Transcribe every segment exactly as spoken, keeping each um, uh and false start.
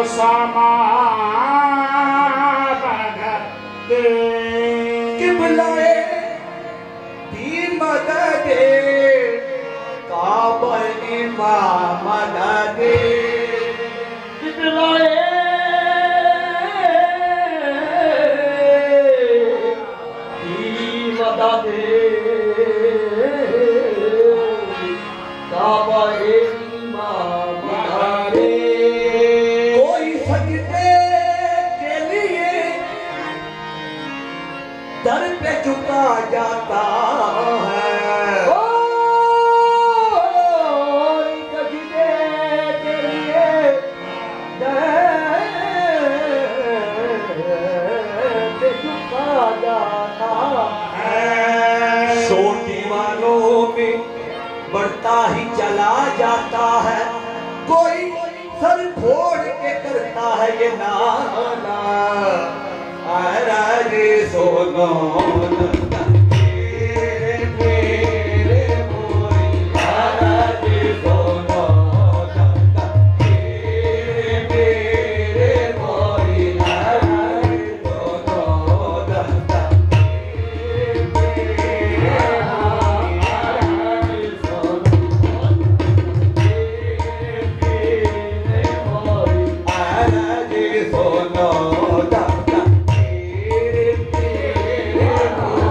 कि बुलाए दी मदद काबा इमाम मदद कि बुलाए दी मदद काबा इमाम मदद कोई सजदे के लिए दर पे झुका जाता है ओ सजदे के लिए दर पे झुका जाता है सो दीवानों में बढ़ता ही चला जाता है कोई सर फोड़ के करता है ये नाना आराज सोनो तेरे मेरे मोरी आराज सोनो तेरे मेरे मोरी आराज सोनो सोनो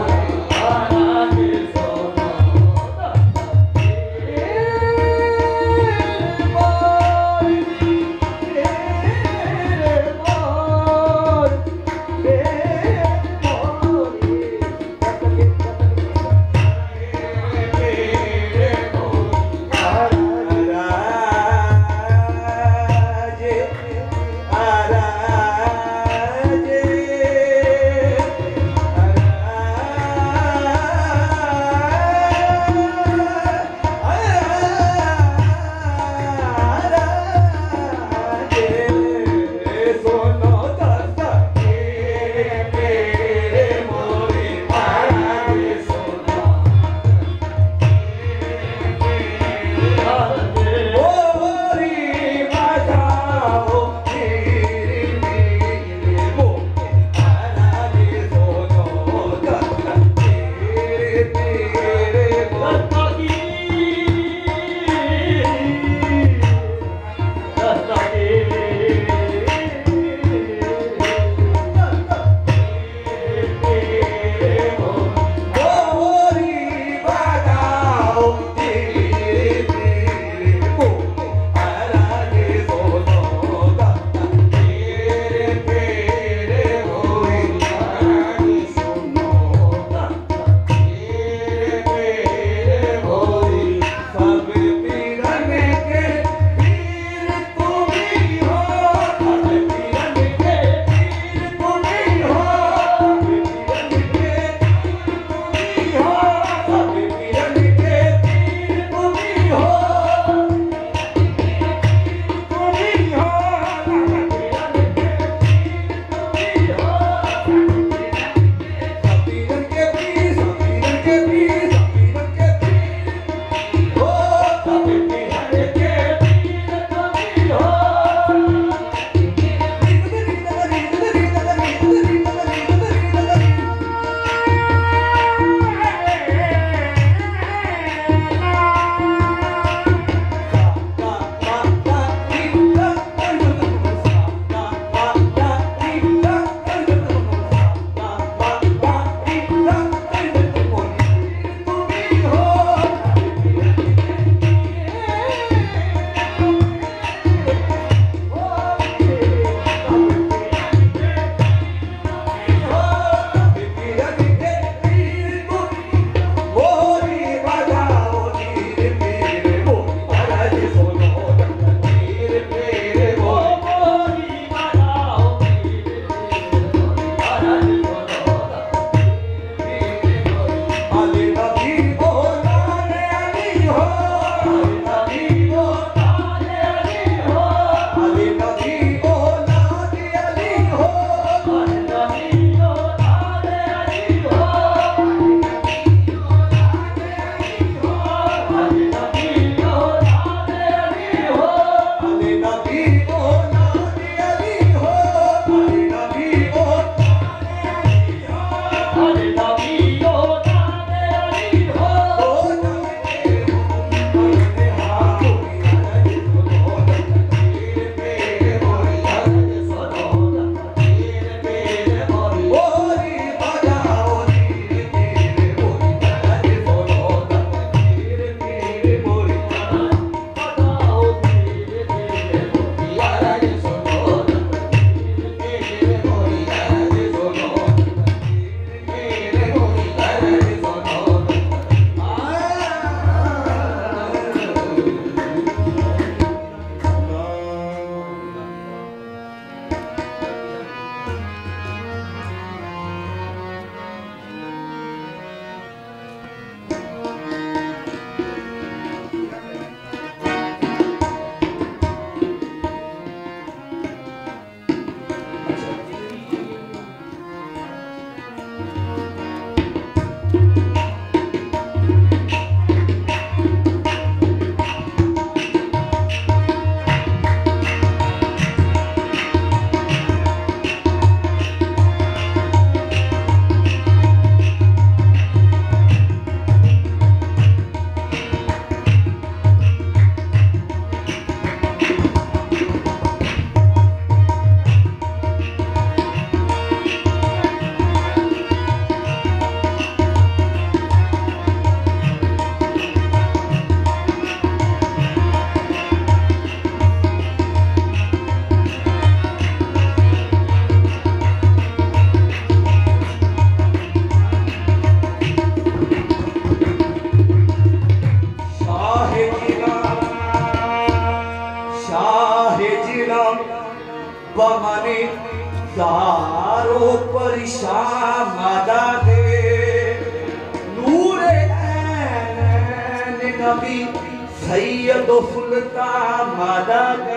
बमने सारो परिशान मादा दे नूरे ऐन नबी सैयद सुल्तान मादा दे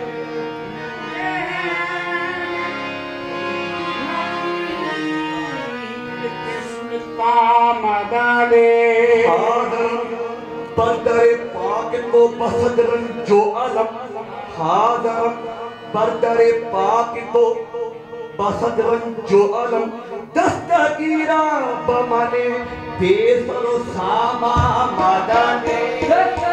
मददे बरदरे पाक को बसदरन जो अलम हादर बरदरे पाक को बसदरन जो अलम दस्तगीरा बमने बेसरो सामा मदने